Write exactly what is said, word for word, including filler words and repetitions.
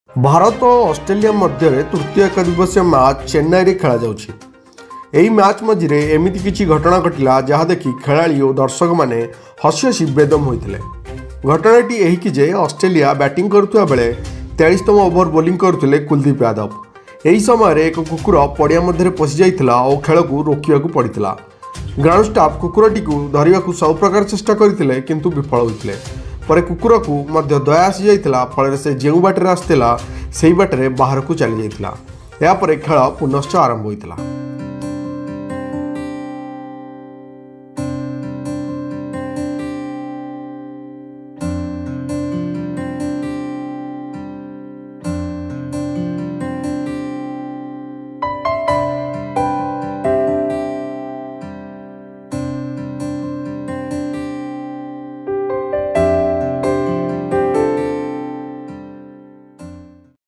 भारत और ऑस्ट्रेलिया मध्य तृतीय एक दिवसीय मैच चेन्नई रे खेला जाउछि। एही मैच मझिरे एमिति किछि घटना घटिला जहाँ देखि खेलाड़ी और दर्शक माने हसी हसी बेदम होइतिले। घटनाटी एही कि जे ऑस्ट्रेलिया बैटिंग करुवा बेले तेईसतम ओवर बोलिंग करुले कुलदीप यादव। एही समय एक कुकुर पड़िया मध्य पशि जाइतिला और खेल को रोकिया पड़ितिला। ग्राउंड स्टाफ कुकुरटी को धरिया सब प्रकार चेष्टा करथिले किंतु विफल होइतिले। पर कुकुर को मध्य दया आसी जाइतिला, फल से जो बाटर आसला से बाटर बाहर को चली जाइतिला। या पर खेल पुनश्च आरंभ होइतिला।